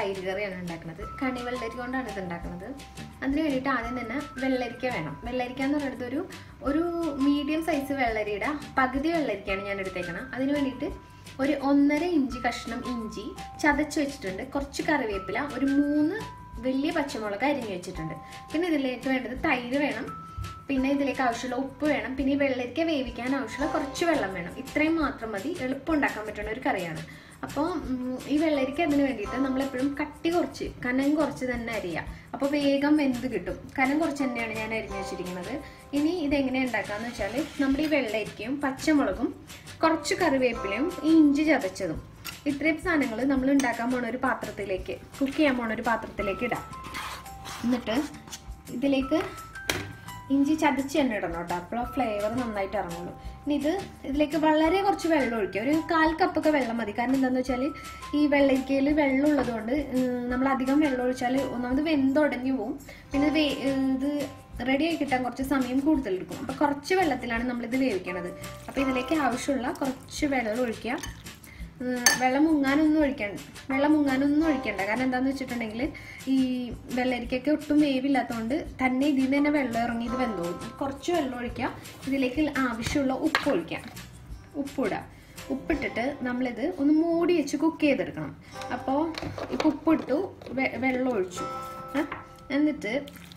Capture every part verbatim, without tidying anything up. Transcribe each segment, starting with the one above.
തൈര് കറിയാണ് ഉണ്ടാക്കുന്നത്. കണി വെള്ളരി കൊണ്ടാണ് ഇത് ഉണ്ടാക്കുന്നത്. അതിന് വേണ്ടിയിട്ട് ആദ്യം തന്നെ വെള്ളരിക്ക വേണം. വെള്ളരിക്ക എന്ന് പറയുന്നത് ഒരു ഒരു മീഡിയം സൈസ് വെള്ളരിയുടെ പകുതി വെള്ളരിക്കയാണ് ഞാൻ എടുത്തേക്കണം. അതിന് വേണ്ടിയിട്ട് ഒരു ഒന്നര ഇഞ്ച് കഷ്ണം ഇഞ്ചി ചതച്ച് വെച്ചിട്ടുണ്ട്, കുറച്ച് കറിവേപ്പില, ഒരു മൂന്ന് വലിയ പച്ചമുളക് അരിഞ്ഞു വെച്ചിട്ടുണ്ട്. പിന്നെ ഇതിലേക്ക് വേണ്ടത് തൈര് വേണം, പിന്നെ ഇതിലേക്ക് ആവശ്യമുള്ള ഉപ്പ് വേണം, പിന്നെ ഈ വെള്ളരിക്ക വേവിക്കാൻ ആവശ്യമുള്ള കുറച്ച് വെള്ളം വേണം. ഇത്രയും മാത്രം മതി, എളുപ്പം ഉണ്ടാക്കാൻ പറ്റുന്ന ഒരു കറിയാണ്. അപ്പോൾ ഈ വെള്ളരിക്ക അതിന് വേണ്ടിയിട്ട് നമ്മളെപ്പോഴും കട്ടി കുറച്ച് കനം കുറച്ച് തന്നെ അരിയുക. അപ്പോൾ വേഗം വെന്ത് കിട്ടും. കനം കുറച്ച് തന്നെയാണ് ഞാൻ അരിഞ്ഞു വെച്ചിരിക്കുന്നത്. ഇനി ഇതെങ്ങനെയാണ് ഉണ്ടാക്കാന്ന് വെച്ചാൽ നമ്മുടെ ഈ വെള്ളരിക്കയും പച്ചമുളകും കുറച്ച് കറിവേപ്പിലയും ഈ ഇഞ്ചി ചതച്ചതും ഇത്രയും സാധനങ്ങൾ നമ്മൾ ഉണ്ടാക്കാൻ പോണ ഒരു പാത്രത്തിലേക്ക് കുക്ക് ചെയ്യാൻ പോണ ഒരു പാത്രത്തിലേക്ക് ഇടാം. എന്നിട്ട് ഇതിലേക്ക് ഇഞ്ചി ചതച്ച് തന്നെ ഇടണം കേട്ടോ, അപ്പോൾ ഫ്ലേവർ നന്നായിട്ട് ഇറങ്ങുള്ളൂ. ഇനി ഇത് ഇതിലേക്ക് വളരെ കുറച്ച് വെള്ളം ഒഴിക്കുക. ഒരു കാൽ കപ്പൊക്കെ വെള്ളം മതി. കാരണം എന്താണെന്ന് വെച്ചാൽ ഈ വെള്ളരിക്കയിൽ വെള്ളം ഉള്ളതുകൊണ്ട് നമ്മൾ അധികം വെള്ളം ഒഴിച്ചാൽ ഒന്നാമത് വെന്തുടഞ്ഞു പോവും, പിന്നെ ഇത് റെഡി ആയി കിട്ടാൻ കുറച്ച് സമയം കൂടുതലെടുക്കും. അപ്പോൾ കുറച്ച് വെള്ളത്തിലാണ് നമ്മളിത് വേവിക്കണത്. അപ്പോൾ ഇതിലേക്ക് ആവശ്യമുള്ള കുറച്ച് വെള്ളം ഒഴിക്കുക. വെള്ളം മുങ്ങാനൊന്നും ഒഴിക്കണ്ട വെള്ളം മുങ്ങാനൊന്നും ഒഴിക്കണ്ട കാരണം എന്താണെന്ന് വെച്ചിട്ടുണ്ടെങ്കിൽ ഈ വെള്ളരിക്കൊക്കെ ഒട്ടും വേവില്ലാത്തതുകൊണ്ട് തന്നെ ഇതിൽ നിന്ന് തന്നെ വെള്ളം ഇറങ്ങി ഇത് വെന്തോളും. കുറച്ച് വെള്ളം ഒഴിക്കുക. ഇതിലേക്ക് ആവശ്യമുള്ള ഉപ്പ് ഒഴിക്കാം. ഉപ്പിടുക. ഉപ്പിട്ടിട്ട് നമ്മളിത് ഒന്ന് മൂടി വെച്ച് കുക്ക് ചെയ്തെടുക്കണം. അപ്പോൾ ഇപ്പോൾ ഉപ്പിട്ടു, വെള്ളം ഒഴിച്ചു. എന്നിട്ട്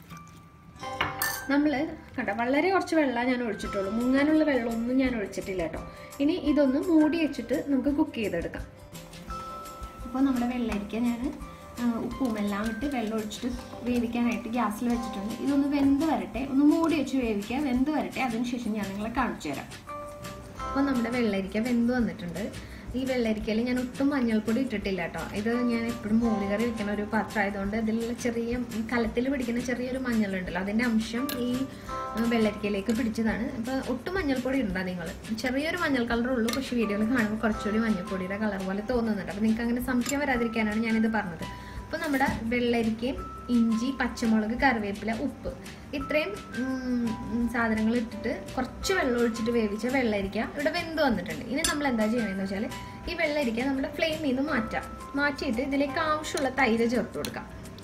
നമ്മൾ കണ്ടോ വളരെ കുറച്ച് വെള്ളം ഞാൻ ഒഴിച്ചിട്ടുള്ളൂ, മുങ്ങാനുള്ള വെള്ളമൊന്നും ഞാൻ ഒഴിച്ചിട്ടില്ല കേട്ടോ. ഇനി ഇതൊന്ന് മൂടി വെച്ചിട്ട് നമുക്ക് കുക്ക് ചെയ്തെടുക്കാം. അപ്പോൾ നമ്മുടെ വെള്ളരിക്ക ഞാൻ ഉപ്പും എല്ലാം ഇട്ട് വെള്ളം ഒഴിച്ചിട്ട് വേവിക്കാനായിട്ട് ഗ്യാസിൽ വെച്ചിട്ടുണ്ട്. ഇതൊന്ന് വെന്ത് വരട്ടെ, ഒന്ന് മൂടി വെച്ച് വേവിക്കുക, വെന്ത് വരട്ടെ. അതിനുശേഷം ഞാൻ നിങ്ങളെ കാണിച്ചു തരാം. അപ്പോൾ നമ്മുടെ വെള്ളരിക്ക വെന്ത് വന്നിട്ടുണ്ട്. ഈ വെള്ളരിക്കയിൽ ഞാൻ ഒട്ടും മഞ്ഞൾപ്പൊടി ഇട്ടിട്ടില്ല കേട്ടോ. ഇത് ഞാൻ എപ്പോഴും മോരുകറി വെക്കുന്ന ഒരു പാത്രം ആയതുകൊണ്ട് അതിലുള്ള ചെറിയ കലത്തിൽ പിടിക്കുന്ന ചെറിയൊരു മഞ്ഞളുണ്ടല്ലോ, അതിൻ്റെ അംശം ഈ വെള്ളരിക്കയിലേക്ക് പിടിച്ചതാണ്. അപ്പോൾ ഒട്ടും മഞ്ഞൾപ്പൊടി ഉണ്ടോ നിങ്ങൾ? ചെറിയൊരു മഞ്ഞൾ കളറേ ഉള്ളൂ, പക്ഷേ വീഡിയോയിൽ കാണുമ്പോൾ കുറച്ചുകൂടി മഞ്ഞൾപ്പൊടിയുടെ കളർ പോലെ തോന്നുന്നുണ്ട്. അപ്പോൾ നിങ്ങൾക്ക് അങ്ങനെ സംശയം വരാതിരിക്കാനാണ് ഞാനിത് പറഞ്ഞത്. അപ്പോൾ നമ്മുടെ വെള്ളരിക്കയും ഇഞ്ചി, പച്ചമുളക്, കറിവേപ്പില, ഉപ്പ് ഇത്രയും സാധനങ്ങൾ ഇട്ടിട്ട് കുറച്ച് വെള്ളം ഒഴിച്ചിട്ട് വേവിച്ച വെള്ളരിക്ക ഇവിടെ വെന്ത് വന്നിട്ടുണ്ട്. ഇനി നമ്മൾ എന്താ ചെയ്യണമെന്ന് വെച്ചാൽ ഈ വെള്ളരിക്ക നമ്മുടെ ഫ്ലെയിമിൽ നിന്ന് മാറ്റാം. മാറ്റിയിട്ട് ഇതിലേക്ക് ആവശ്യമുള്ള തൈര് ചേർത്ത് കൊടുക്കാം.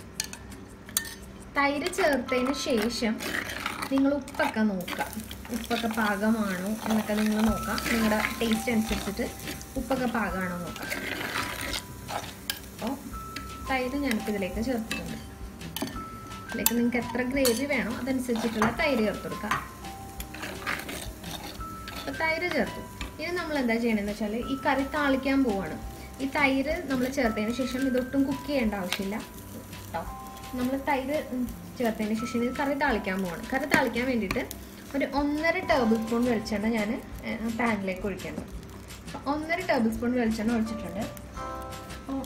തൈര് ചേർത്തതിന് ശേഷം നിങ്ങൾ ഉപ്പൊക്കെ നോക്കാം, ഉപ്പൊക്കെ പാകമാണോ എന്നൊക്കെ നിങ്ങൾ നോക്കാം. നിങ്ങളുടെ ടേസ്റ്റ് അനുസരിച്ചിട്ട് ഉപ്പൊക്കെ പാകമാണോ നോക്കാം. അപ്പോൾ തൈര് ഞാനിപ്പോൾ ഇതിലേക്ക് ചേർത്തിട്ടുണ്ട്. ഇതിലേക്ക് നിങ്ങൾക്ക് എത്ര ഗ്രേവി വേണോ അതനുസരിച്ചിട്ടുള്ള തൈര് ചേർത്ത് കൊടുക്കാം. അപ്പോൾ തൈര് ചേർത്തു. ഇനി നമ്മൾ എന്താ ചെയ്യണമെന്ന് വെച്ചാൽ ഈ കറി താളിക്കാൻ പോവാണ്. ഈ തൈര് നമ്മൾ ചേർത്തതിന് ശേഷം ഇതൊട്ടും കുക്ക് ചെയ്യേണ്ട ആവശ്യമില്ല കേട്ടോ. നമ്മൾ തൈര് ചേർത്തതിന് ശേഷം ഇത് കറി താളിക്കാൻ പോവാണ്. കറി താളിക്കാൻ വേണ്ടിയിട്ട് ഒരു ഒന്നര ടേബിൾ സ്പൂൺ വെളിച്ചെണ്ണ ഞാൻ പാനിലേക്ക് ഒഴിക്കണം. അപ്പോൾ ഒന്നര ടേബിൾ സ്പൂൺ വെളിച്ചെണ്ണ ഒഴിച്ചിട്ടുണ്ട്. അപ്പോൾ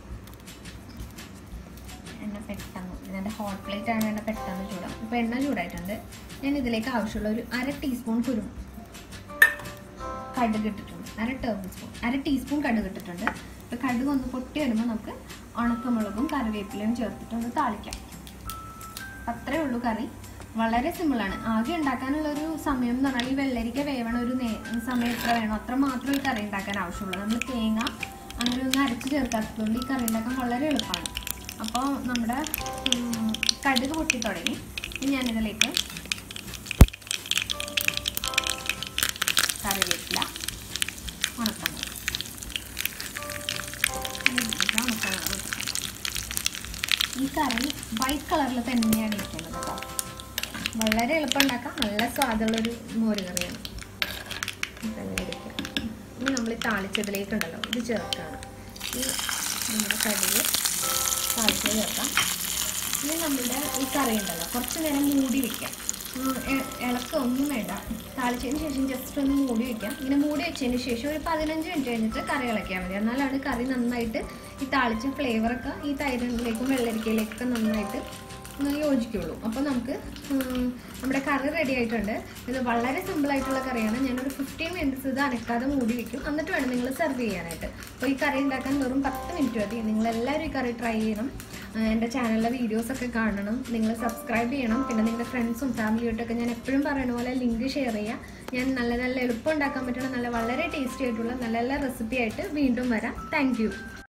എണ്ണ പെട്ടെന്ന് ഇതിൻ്റെ ഹോട്ട് പ്ലേറ്റ് ആണ്, എണ്ണ പെട്ടെന്ന് ചൂടാം. അപ്പോൾ എണ്ണ ചൂടായിട്ടുണ്ട്. ഞാൻ ഇതിലേക്ക് ആവശ്യമുള്ള ഒരു അര ടീസ്പൂൺ കുരു കടുക് ഇട്ടിട്ടുണ്ട്. അര ടേബിൾ സ്പൂൺ അര ടീസ്പൂൺ കടുക് ഇട്ടിട്ടുണ്ട്. അപ്പോൾ കടുക് ഒന്ന് പൊട്ടി വരുമ്പോൾ നമുക്ക് ഉണക്കമുളകും കറിവേപ്പിലയും ചേർത്തിട്ട് ഒന്ന് താളിക്കാം. അത്രേ ഉള്ളൂ കറി. വളരെ സിമ്പിളാണ്. ആകെ ഉണ്ടാക്കാനുള്ളൊരു സമയം എന്ന് പറഞ്ഞാൽ ഈ വെള്ളരിക്ക വേവണ ഒരു സമയം എത്ര വേണോ അത്ര മാത്രമേ ഈ കറി ഉണ്ടാക്കാൻ ആവശ്യമുള്ളൂ. നമ്മൾ തേങ്ങ അങ്ങനെ ഒന്നും അരച്ച് ചേർക്കാത്തതുകൊണ്ട് ഈ കറി ഉണ്ടാക്കാൻ വളരെ എളുപ്പമാണ്. അപ്പോൾ നമ്മുടെ കടുക് പൊട്ടി തുടങ്ങി. ഇനി ഞാനിതിലേക്ക് കറിവേപ്പില, ഉണക്കമുളക് ഉണക്കമുളക് ഈ കറി വൈറ്റ് കളറിൽ തന്നെയാണ് ഇരിക്കുന്നത് കേട്ടോ. വളരെ എളുപ്പം ഉണ്ടാക്കാം, നല്ല സ്വാദുള്ളൊരു മോര് കറിയാണ്. ഇനി നമ്മൾ ഈ താളിച്ചതിലേക്കുണ്ടല്ലോ ഇത് ചേർക്കുകയാണ്. ഈ നമ്മുടെ കടുക് താളിച്ച് ചേർക്കാം. ഇനി നമ്മളുടെ ഈ കറി ഉണ്ടല്ലോ കുറച്ച് നേരം മൂടി വയ്ക്കാം. ഇളക്കൊന്നും വേണ്ട. താളിച്ചതിന് ശേഷം ജസ്റ്റ് ഒന്ന് മൂടി വയ്ക്കാം. ഇങ്ങനെ മൂടി വെച്ചതിന് ശേഷം ഒരു പതിനഞ്ച് മിനിറ്റ് കഴിഞ്ഞിട്ട് കറി ഇളക്കിയാൽ മതി. എന്നാലാണ് കറി നന്നായിട്ട് ഈ താളിച്ച ഫ്ലേവറൊക്കെ ഈ തൈരിലേക്കും വെള്ളരിക്കയിലേക്കൊക്കെ നന്നായിട്ട് യോജിക്കുള്ളൂ. അപ്പോൾ നമുക്ക് നമ്മുടെ കറി റെഡി ആയിട്ടുണ്ട്. ഇത് വളരെ സിമ്പിളായിട്ടുള്ള കറിയാണ്. ഞാനൊരു ഫിഫ്റ്റീൻ മിനിറ്റ്സ് ഇത് അനക്കാതെ മൂടി വയ്ക്കും, എന്നിട്ട് വേണം നിങ്ങൾ സെർവ് ചെയ്യാനായിട്ട്. അപ്പോൾ ഈ കറി ഉണ്ടാക്കാൻ വെറും പത്ത് മിനിറ്റ് മതി. നിങ്ങളെല്ലാവരും ഈ കറി ട്രൈ ചെയ്യണം. എൻ്റെ ചാനലിലെ വീഡിയോസൊക്കെ കാണണം, നിങ്ങൾ സബ്സ്ക്രൈബ് ചെയ്യണം. പിന്നെ നിങ്ങളുടെ ഫ്രണ്ട്സും ഫാമിലിയായിട്ടൊക്കെ ഞാൻ എപ്പോഴും പറയുന്ന പോലെ ലിങ്ക് ഷെയർ ചെയ്യുക. ഞാൻ നല്ല നല്ല എളുപ്പം ഉണ്ടാക്കാൻ പറ്റുന്ന നല്ല വളരെ ടേസ്റ്റി ആയിട്ടുള്ള നല്ല നല്ല റെസിപ്പി ആയിട്ട് വീണ്ടും വരാം. താങ്ക്